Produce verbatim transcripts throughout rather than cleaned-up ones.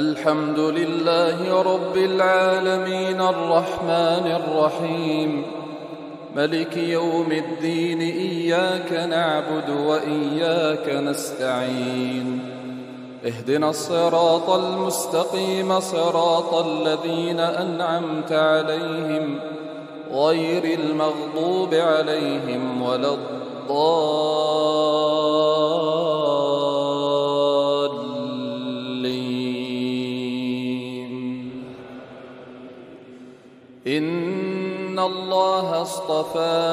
الحمد لله رب العالمين الرحمن الرحيم ملك يوم الدين، إياك نعبد وإياك نستعين. اهدنا الصراط المستقيم صراط الذين أنعمت عليهم غير المغضوب عليهم ولا الضالين. إن الله اصطفى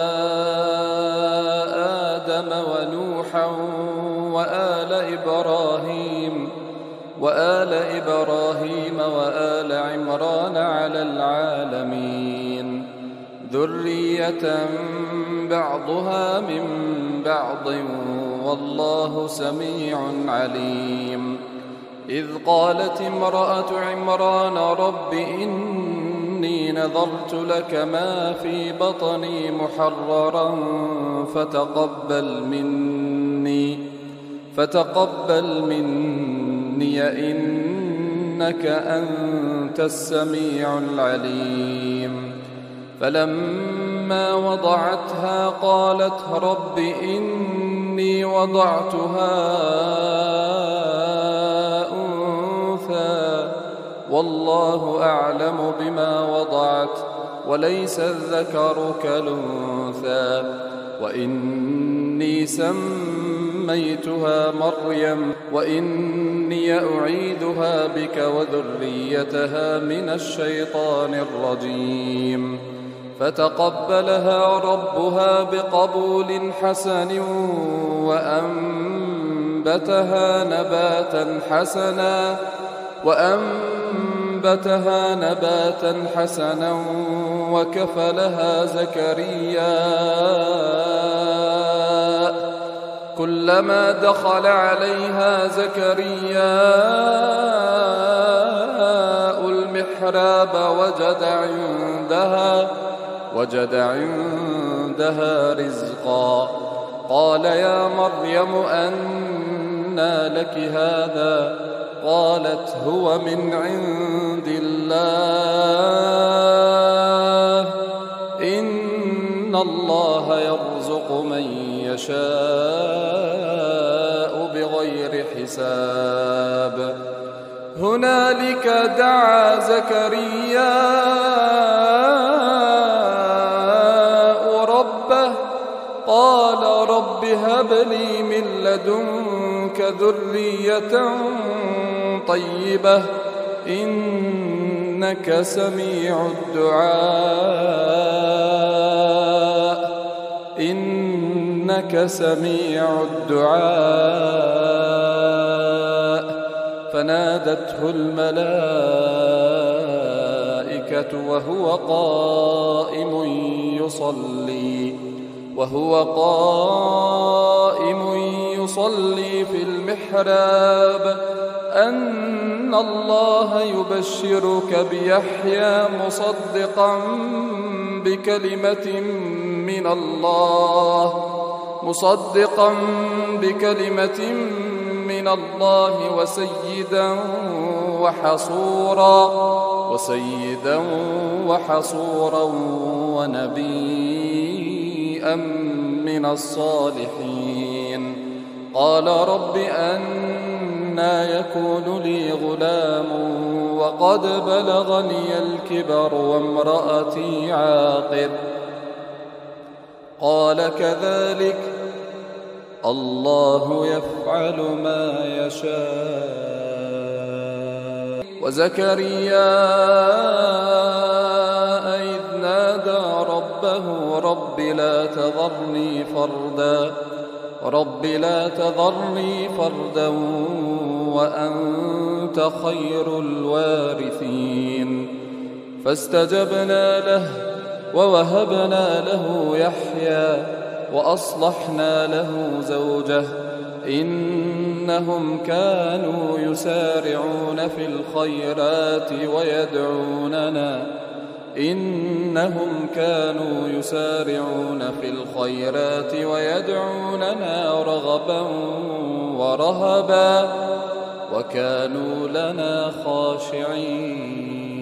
آدم ونوحا وآل إبراهيم وآل إبراهيم وآل عمران على العالمين ذرية بعضها من بعض والله سميع عليم. إذ قالت امرأة عمران رب إني نذرت لك ما في بطني محررا فتقبل مني فتقبل مني إنك أنت السميع العليم. فلما وضعتها قالت رب إني وضعتها أنثى والله أعلم بما وضعت وليس الذكر كالأنثى وإني سميتها مريم وإني أعيذها بك وذريتها من الشيطان الرجيم. فتقبلها ربها بقبول حسن وأنبتها نباتا حسنا وأنبتها نباتا حسنا وكفلها زكريا كلما دخل عليها زكرياء المحراب وجد عندها وجد عندها رزقا. قال يا مريم أنى لك هذا؟ قالت هو من عند الله إن الله يرزق من يشاء بغير حساب. هنالك دعا زكرياء ربه قال رب هب لي من لدنك ذرية طيبة إنك سميع الدعاء إنك سميع الدعاء. فنادته الملائكة وهو قائم يصلي وهو قائم يصلي في المحراب أن الله يبشرك بيحيى مصدقا بكلمة من الله مصدقا بكلمة من الله وسيدا وحصورا وسيدا وحصورا ونبيا من الصالحين. قال رب أنى يكون لي غلام وقد بلغني الكبر وامرأتي عاقر؟ قال كذلك الله يفعل ما يشاء. وزكريا إذ نادى ربه رب لا تذرني فردا رب لا تذرني فردا وأنت خير الوارثين. فاستجبنا له ووهبنا له يحيى وأصلحنا له زوجه إنهم كانوا يسارعون في الخيرات ويدعوننا إنهم كانوا يسارعون في الخيرات ويدعوننا رغبا ورهبا وكانوا لنا خاشعين